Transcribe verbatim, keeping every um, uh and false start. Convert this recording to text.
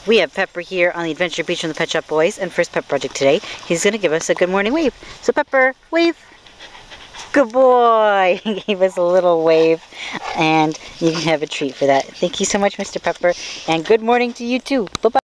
We have Pepper here on the Adventure Beach from the Pet Shop Boys and First Pet Project today. He's going to give us a good morning wave. So Pepper, wave. Good boy. He gave us a little wave, and you can have a treat for that. Thank you so much, Mister Pepper, and good morning to you too. Bye-bye.